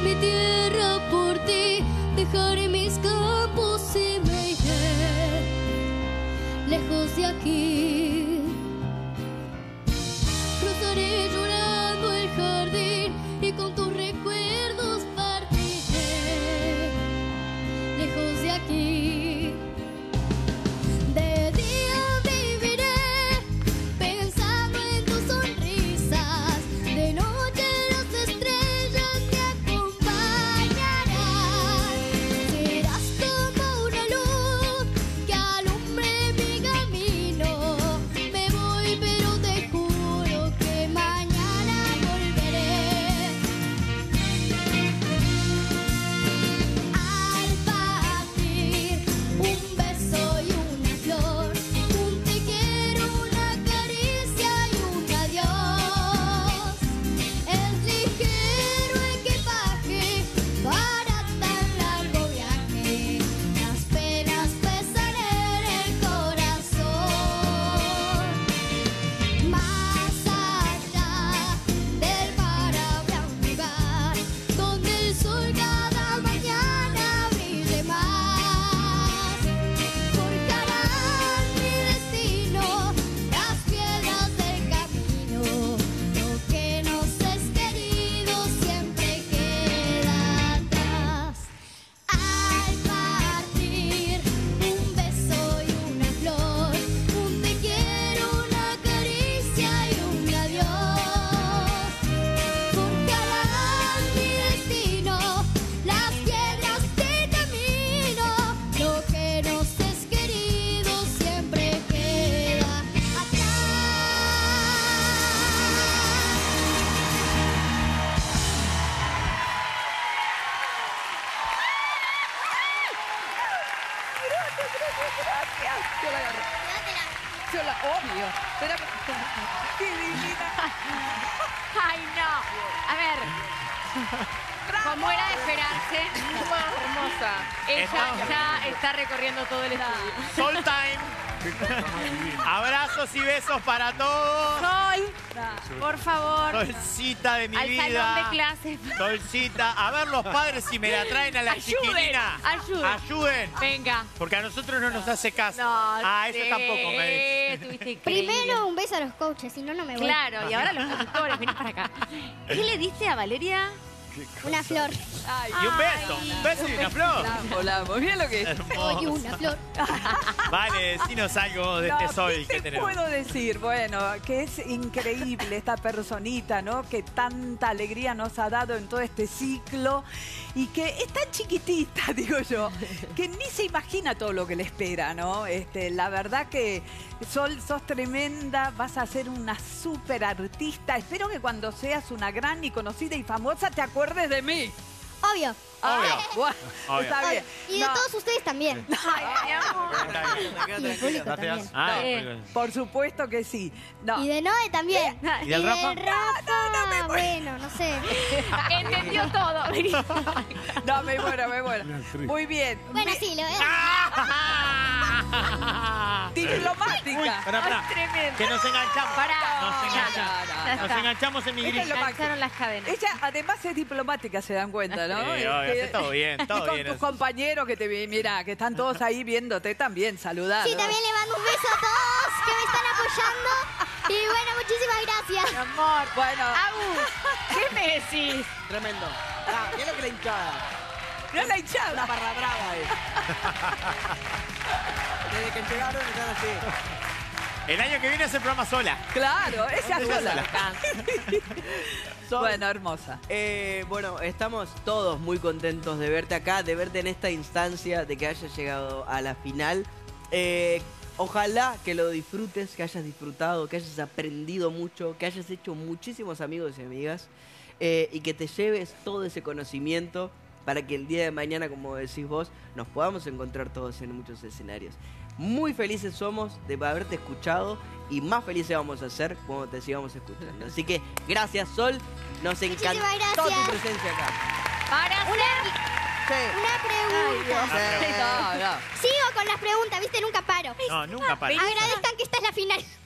mi tierra por ti, dejaré mis campos y me iré lejos de aquí. Cruzaré llorando el jardín y con tus recuerdos partiré lejos de aquí. De día viviré pensando en tus sonrisas, de noche las estrellas te acompañarán. Serás como una luz que alumbre mi camino. Me voy pero te juro que mañana volveré. Al partir, un beso y una flor, un te quiero, una caricia y un adiós. Es ligero equipaje para tan largo viaje, las penas pesan en el corazón. Más allá del mar habrá un lugar donde el sol cada mañana brille más. Forjarán mi destino las piedras del camino. Lo que nos es querido siempre queda atrás. Al partir, un beso y una flor, un te quiero, una caricia y un adiós. Forjarán mi destino las piedras del camino. Lo que nos es querido siempre queda atrás. Yo la obvio. Pero, qué divina. Ay, no. A ver, como era de esperarse, Hermosa. ella ya está recorriendo todo el estudio. Sol Time. Abrazos y besos para todos. Sol, por favor, Solcita de mi al vida. salón de clases. Solcita. A ver los padres si me la traen a la Ayuden, chiquilina. ayuden. Ayuden. Venga. Porque a nosotros no nos hace caso. No, Eso sí, tampoco me dice. tuviste increíble. Primero un beso a los coaches, si no, no me voy. Claro, y ahora los conductores, venís para acá. ¿Qué le diste a Valeria? Una flor. Ay, Y un beso. Ay. Un beso y una flor. la amo. Mira lo que es. Oye, Hermoso. una flor. Vale, decinos algo de este sol ¿qué que te tenemos. puedo decir? Bueno, que es increíble esta personita, ¿no? Que tanta alegría nos ha dado en todo este ciclo y que es tan chiquitita, digo yo, que ni se imagina todo lo que le espera, ¿no? La verdad que, Sol, sos tremenda, vas a ser una súper artista. Espero que cuando seas una gran y conocida y famosa te acuerdes de mí. Obvio. Ah, bueno, Obvio. está bien. Y de No, todos ustedes también. Ay, mi amor. Y del público también. Ah, por supuesto que sí. No. Y de Noé también. ¿Y del Rafa? Rafa, bueno, no sé. Entendió todo. Vení. No, me muero. Muy bien. Bueno, sí, lo veo. Diplomática. Pará. Tremendo. Que nos enganchamos. Pará. Nos enganchamos. Ya Nos está. enganchamos en mi Esto es grilla. lo Cansaron las cadenas. Ella además es diplomática, se dan cuenta, ¿no? Sí, obvio, hace todo bien, y todo con bien. tus compañeros que te mira, que están todos ahí viéndote también, saludar. Sí, también le mando un beso a todos que me están apoyando. Y bueno, muchísimas gracias. Mi amor. Bueno, Agu, ¿qué me decís? Tremendo. Mira lo que la hinchada. no la hinchada. Una barra brava Desde que llegaron están así. El año que viene hace el programa sola. Claro, ella sola. Sol, Bueno, hermosa. bueno, estamos todos muy contentos de verte acá, de verte en esta instancia, de que hayas llegado a la final. Ojalá que lo disfrutes, que hayas disfrutado, que hayas aprendido mucho, que hayas hecho muchísimos amigos y amigas y que te lleves todo ese conocimiento para que el día de mañana, como decís vos, nos podamos encontrar todos en muchos escenarios. Muy felices somos de haberte escuchado y más felices vamos a ser cuando te sigamos escuchando. Así que gracias, Sol. Nos encantó Muchísimas tu gracias. presencia acá. Para hacer... Una pregunta. No, no. Sigo con las preguntas, viste, nunca paro. No, nunca para. Agradezcan que esta es la final.